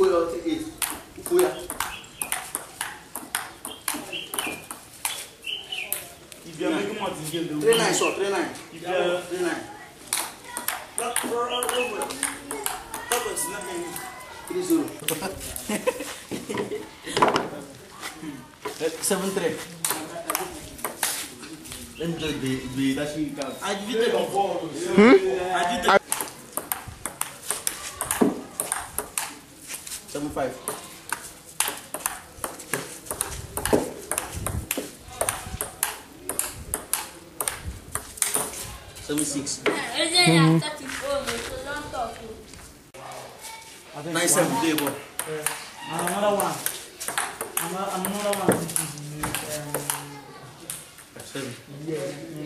for your 8. For ya. If you are making more to give the 39 short, 39. If you are 39. that 3-0. 7-3. Let me just be that she can. I did it before. I did it. 7-5. 7-6. 9-7. There you go. Another one. Another one. 7. Yeah.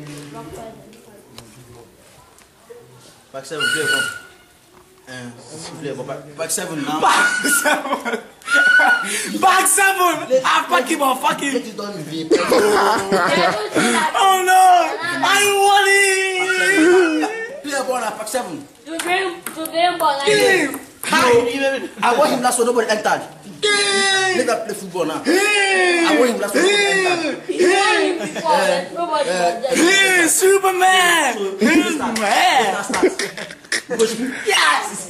Back 7. There you go. Back 7 now. Back 7. Back 7. I'm fucking on fucking. Get it done in V. Oh no! I want it. Play a ball at back 7. Game. I want him last one, nobody entered. Let that play football now. I want him last one, nobody entered. Hey, Superman! Yes!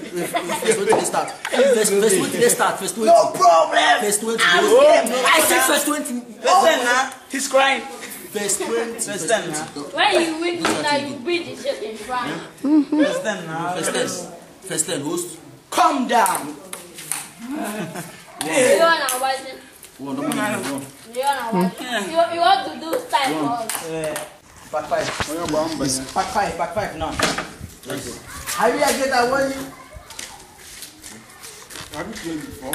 First 20. No problem! First 20. I said first 20. First 10 now. He's crying. First 20. First 10 now. When you win now, you beat the shit in front. First 10 now. First 10, host. Calm down. You want to watch it? You want to do style for us. Back 5. Back 5 now. I will get that one. Have you played before?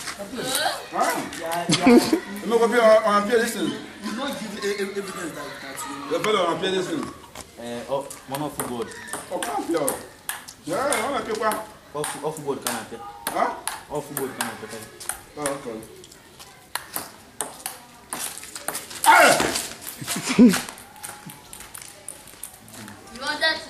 Yeah. I'm not going to play this thing. You don't give evidence that You're better on play this thing. one off football. Oh, can't play. Yeah, I want to play. Off football can I play? Huh? Off football can I play? Oh, okay.